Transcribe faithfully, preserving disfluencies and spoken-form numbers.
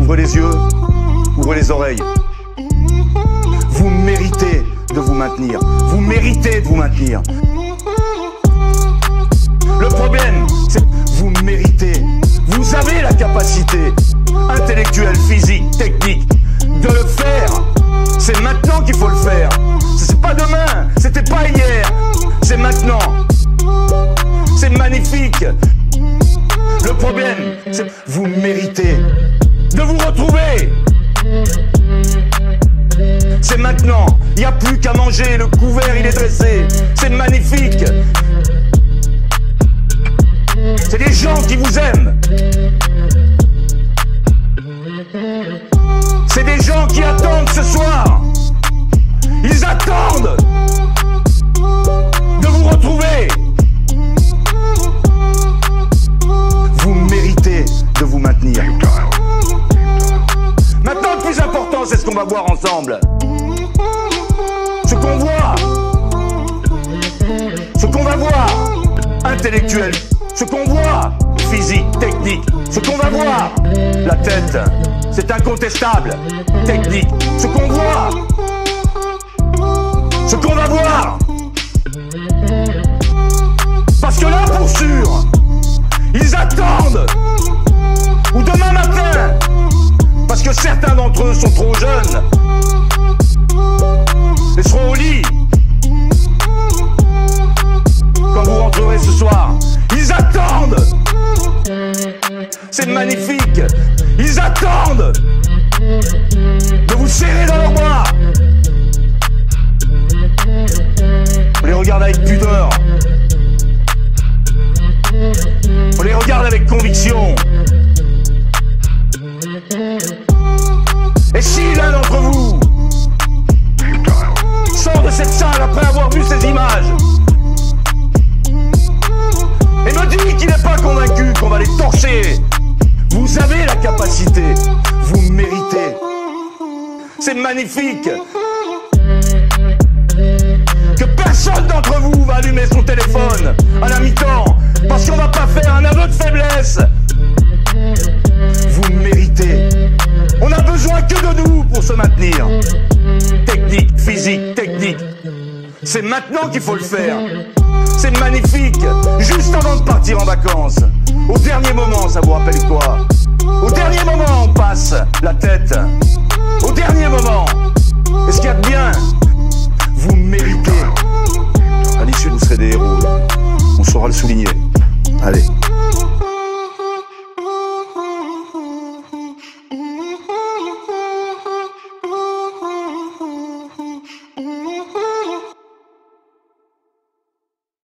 Ouvrez les yeux, ouvrez les oreilles. Vous méritez de vous maintenir. Vous méritez de vous maintenir. Le problème, c'est que vous méritez. Vous avez la capacité intellectuelle, physique, technique de le faire. C'est maintenant qu'il faut le faire. C'est pas demain, c'était pas hier. C'est maintenant. C'est magnifique. Le problème, c'est que vous méritez de vous retrouver. C'est maintenant. Il n'y a plus qu'à manger. Le couvert, il est dressé. C'est magnifique. C'est des gens qui vous aiment. C'est des gens qui attendent ce soir. Ils attendent de vous retrouver. Vous méritez de vous maintenir. Maintenant, le plus important, c'est ce qu'on va voir ensemble. Ce qu'on voit. Ce qu'on va voir. Intellectuel. Ce qu'on voit. Physique, technique. Ce qu'on va voir. La tête. C'est incontestable. Technique. Ce qu'on voit. Ce qu'on va voir. Parce que là, pour sûr, ils attendent. Ou demain matin. Parce que certains d'entre eux sont trop jeunes. Ils seront au lit. Quand vous rentrerez ce soir, ils attendent. C'est magnifique. Ils attendent de vous serrer dans leurs bras. On les regarde avec pudeur. On les regarde avec conviction. Et si l'un d'entre vous sort de cette salle après avoir vu ces images et me dit qu'il n'est pas convaincu qu'on va les torcher, vous avez la capacité, vous méritez. C'est magnifique. Que personne d'entre vous va allumer son téléphone à la mi-temps parce qu'on va pas faire un aveu de faiblesse. Vous méritez. On a besoin que de nous pour se maintenir. Technique, physique, technique. C'est maintenant qu'il faut le faire. C'est magnifique. Juste avant de partir en vacances. Au dernier moment, ça vous rappelle quoi?